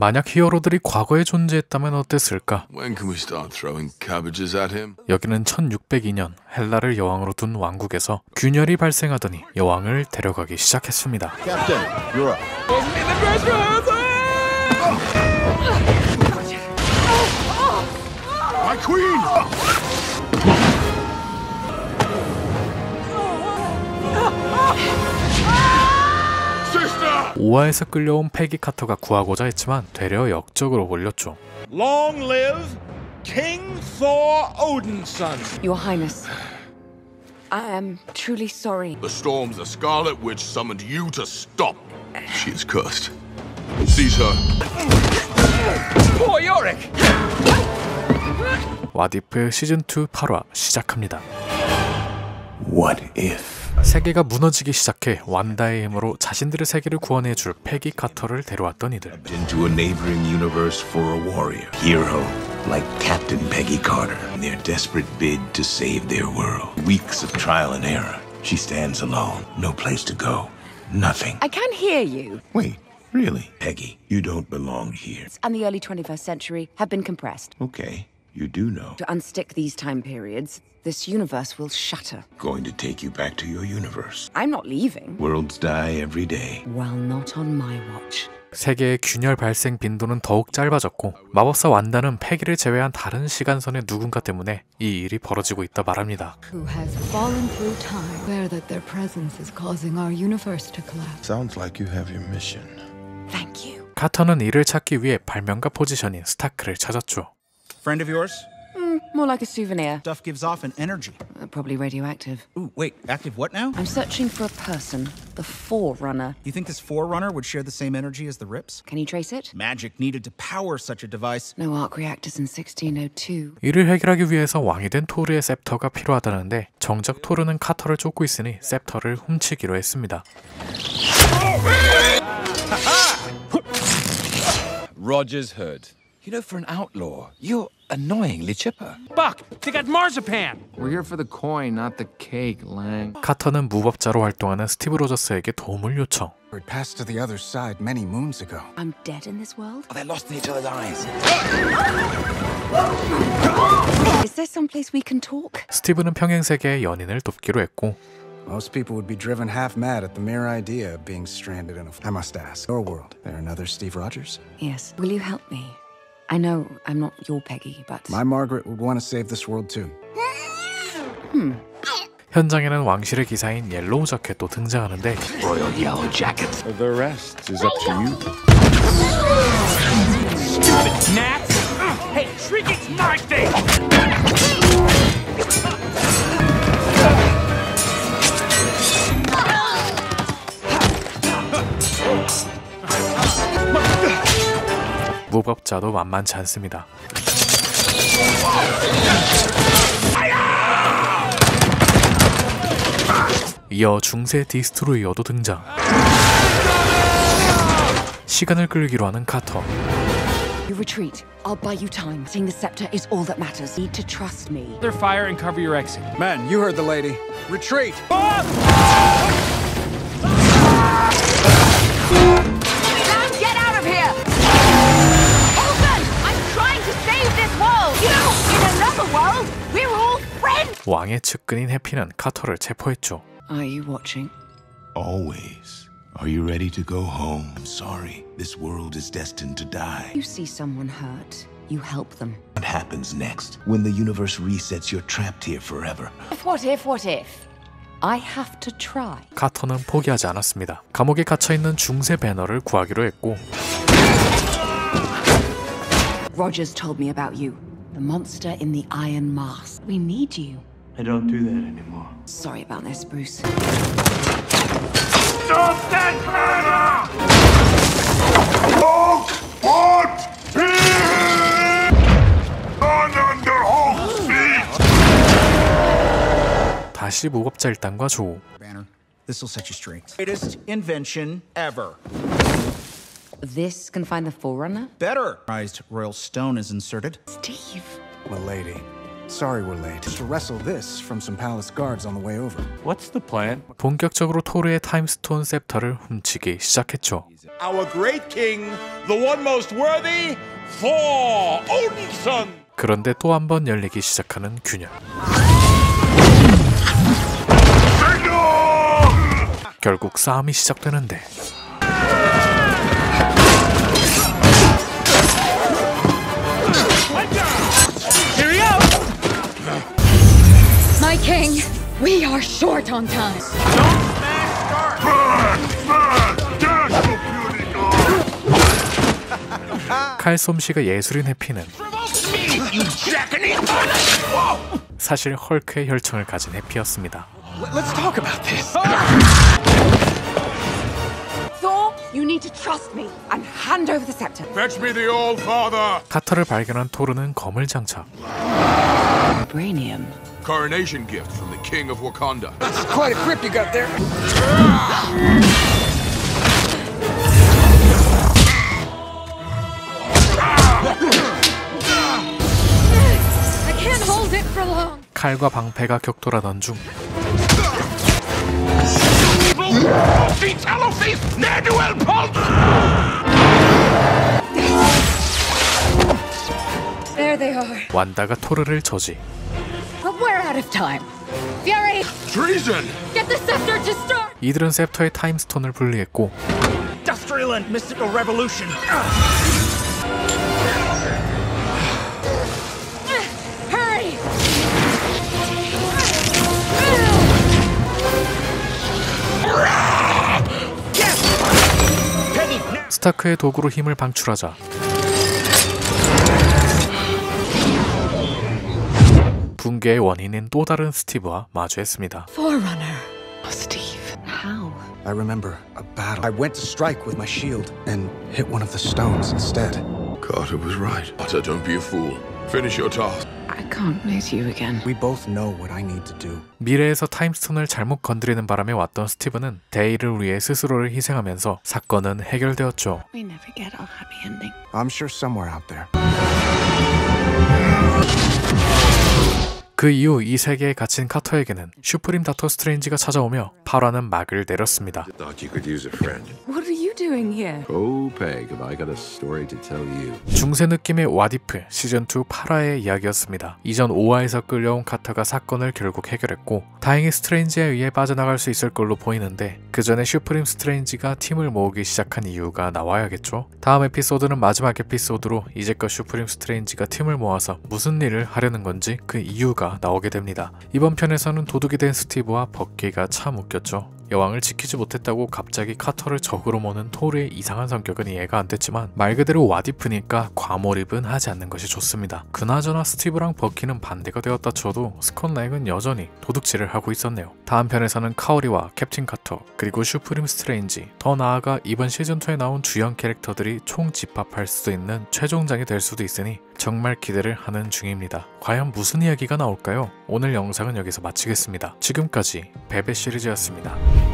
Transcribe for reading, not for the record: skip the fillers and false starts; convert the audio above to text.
만약 히어로들이 과거에 존재했다면 어땠을까? When can we start throwing cabbages at him? 여기는 1602년 헬라를 여왕으로 둔 왕국에서 균열이 발생하더니 여왕을 데려가기 시작했습니다. Captain, you're up. My queen! 오하에서 끌려온 패기 카터가 구하고자 했지만 되려 역적으로 몰렸죠. Long live King Thor Odinson. Your Highness, I am truly sorry. The storms the Scarlet Witch summoned you to stop. She is cursed. Seize her. Poor Yorick. 와디프 시즌2 8화 시작합니다. What if? 세계가 무너지기 시작해 완다의 힘으로 자신들의 세계를 구원해줄 패기 카터를 데려왔던 이들. Into a neighboring universe for a warrior. Hero like Captain Peggy Carter in their desperate bid to save their world. Weeks of trial and error. She stands alone. No place to go. Nothing. I can hear you. Wait, really? Peggy, you don't belong here. And the early 21st century have been compressed. Okay, you do know. To unstick these time periods, this universe will shatter. Going to take you back to your universe. I'm not leaving. Worlds die every day. Well, not on my watch. 세계의 균열 발생 빈도는 더욱 짧아졌고 마법사 완다는 패기를 제외한 다른 시간선의 누군가 때문에 이 일이 벌어지고 있다 말합니다. Who has fallen through time, aware that their presence is causing our universe to collapse. Sounds like you have your mission. Thank you. 카터는 이를 찾기 위해 발명가 포지션인 스타크를 찾았죠. Friend of yours? More like a souvenir. Stuff gives off an energy. Probably radioactive. Ooh, wait, active what now? I'm searching for a person, the Forerunner. You think this Forerunner would share the same energy as the Rips? Can you trace it? Magic needed to power such a device. No arc reactors in 1602. 이를 해결하기 위해서 왕이 된 토르의 셉터가 필요하다는데 정작 토르는 카터를 쫓고 있으니 셉터를 훔치기로 했습니다. Roger's heard. You know, for an outlaw, you're annoyingly chipper. Buck, they got marzipan. We're here for the coin, not the cake, Lang. 카터는 무법자로 활동하는 스티브 로저스에게 도움을 요청. We passed to the other side many moons ago. I'm dead in this world? Oh, they're lost in each other's eyes. Is there some place we can talk? 스티브는 평행 세계의 연인을 돕기로 했고 Most people would be driven half mad at the mere idea of being stranded in a... I must ask, your world, there another Steve Rogers? Yes. Will you help me? I know I'm not your Peggy, but... My Margaret would want to save this world too. 현장에는 왕실의 기사인 옐로우 자켓도 등장하는데 Royal Yellow Jacket. The rest is up to you. Gnats? Hey, shrieking's my thing! 무법자도 만만치 않습니다. 이어 중세 디스트로이어도 등장. 시간을 끌기로 하는 카터. You retreat. I'll buy you time. Seeing the scepter is all that matters. You need to trust me. Their fire and cover your exit. Men, you heard the lady. Retreat! Get out of here! Olsen! I'm trying to save this world! You know, in another world, we're all friends! 왕의 측근인 해피는 카터를 체포했죠. Are you watching? Always. Are you ready to go home? I'm sorry. This world is destined to die. You see someone hurt, you help them. What happens next? When the universe resets, you're trapped here forever. What if? I have to try. 카터는 포기하지 않았습니다. 감옥에 갇혀있는 중세 배너를 구하기로 했고 Rogers told me about you. The monster in the iron mask. We need you. I don't do that anymore. Sorry about this, Bruce. Stop that murder! Hulk! What? On under Hulk's feet! 다시 무법자 일당과 조우. Banner, this'll set you straight. Greatest invention ever. This can find the Forerunner? Better. Prized royal stone is inserted. Steve. Milady, Sorry we're late. Just to wrestle this from some palace guards on the way over. What's the plan? 본격적으로 토르의 타임스톤 셉터를 훔치기 시작했죠. Our great king, the one most worthy, for Odinson. 그런데 또 한 번 열리기 시작하는 균열. 결국 싸움이 시작되는데 My king, we are short on time. 칼솜씨가 예술인 해피는 사실 헐크의 혈청을 가진 해피였습니다. Let's talk about this. Thor, you need to trust me and hand over the scepter. Fetch me the All Father. 카터를 발견한 토르는 검을 장착. Vibranium. Coronation gift from the King of Wakanda. That's quite a grip you got there. I can't hold it for long. 칼과 방패가 격돌하던 중 There they are. 완다가 토르를 저지. But we're out of time. Fury, Treason! get the scepter to start. 이들은 셉터의 타임스톤을 분리했고 Industrial and mystical revolution. Hurry! 스타크의 도구로 힘을 방출하자 붕괴의 원인인 또 다른 스티브와 마주했습니다. Forerunner. Steve, how? I remember a battle. I went to strike with my shield and hit one of the stones instead. Carter was right. Carter, don't be a fool. Finish your task. I can't lose you again. We both know what I need to do. 미래에서 타임스톤을 잘못 건드리는 바람에 왔던 스티브는 데이를 위해 스스로를 희생하면서 사건은 해결되었죠. We never get our happy ending. I'm sure somewhere out there. 그 이후 이 세계에 갇힌 카터에게는 슈프림 닥터 스트레인지가 찾아오며 8화는 막을 내렸습니다. Thought you could use a friend. What are you doing here? Oh, Peg, have I got a story to tell you? 중세 느낌의 와디프 시즌2 8화의 이야기였습니다. 이전 5화에서 끌려온 카터가 사건을 결국 해결했고 다행히 스트레인지에 의해 빠져나갈 수 있을 걸로 보이는데 그 전에 슈프림 스트레인지가 팀을 모으기 시작한 이유가 나와야겠죠? 다음 에피소드는 마지막 에피소드로 이제껏 슈프림 스트레인지가 팀을 모아서 무슨 일을 하려는 건지 그 이유가 나오게 됩니다. 이번 편에서는 도둑이 된 스티브와 버키가 참 웃겼죠. 여왕을 지키지 못했다고 갑자기 카터를 적으로 모는 토르의 이상한 성격은 이해가 안 됐지만 말 그대로 와디프니까 과몰입은 하지 않는 것이 좋습니다. 그나저나 스티브랑 버키는 반대가 되었다 쳐도 스콧 랭은 여전히 도둑질을 하고 있었네요. 다음 편에서는 카오리와 캡틴 카터 그리고 슈프림 스트레인지 더 나아가 이번 시즌2에 나온 주연 캐릭터들이 총 집합할 수도 있는 최종장이 될 수도 있으니 정말 기대를 하는 중입니다. 과연 무슨 이야기가 나올까요? 오늘 영상은 여기서 마치겠습니다. 지금까지 베베 시리즈였습니다.